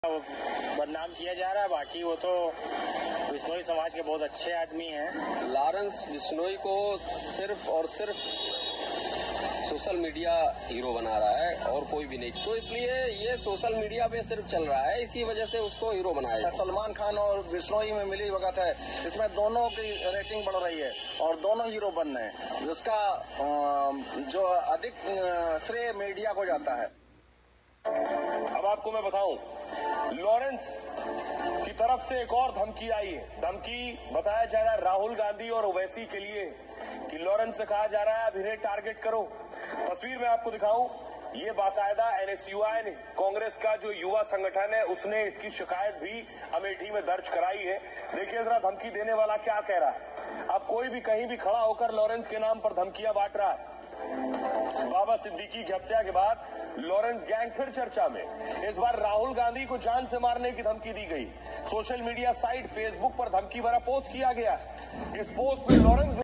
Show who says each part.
Speaker 1: बदनाम किया जा रहा है। बाकी वो तो बिश्नोई समाज के बहुत अच्छे आदमी हैं।
Speaker 2: लॉरेंस बिश्नोई को सिर्फ और सिर्फ सोशल मीडिया हीरो बना रहा है और कोई भी नहीं। तो इसलिए ये सोशल मीडिया पे सिर्फ चल रहा है, इसी वजह से उसको हीरो बनाया।
Speaker 3: सलमान खान और बिश्नोई में मिली वक्त है, इसमें दोनों की रेटिंग बढ़ रही है और दोनों हीरो बन रहे हैं, जिसका जो अधिक श्रेय मीडिया को जाता है।
Speaker 4: अब आपको मैं बताऊं, लॉरेंस की तरफ से एक और धमकी आई है। धमकी बताया जा रहा है राहुल गांधी और ओवैसी के लिए कि लॉरेंस से कहा जा रहा है अब इन्हें टारगेट करो। तस्वीर में आपको दिखाऊं, ये बाकायदा एनएसयूआई ने, कांग्रेस का जो युवा संगठन है, उसने इसकी शिकायत भी अमेठी में दर्ज कराई है। देखिए जरा धमकी देने वाला क्या कह रहा है। अब कोई भी कहीं भी खड़ा होकर लॉरेंस के नाम पर धमकियां बांट रहा है। बाबा सिद्दीकी की हत्या के बाद लॉरेंस गैंग फिर चर्चा में। इस बार राहुल गांधी को जान से मारने की धमकी दी गई। सोशल मीडिया साइट फेसबुक पर धमकी भरा पोस्ट किया गया। इस पोस्ट में लॉरेंस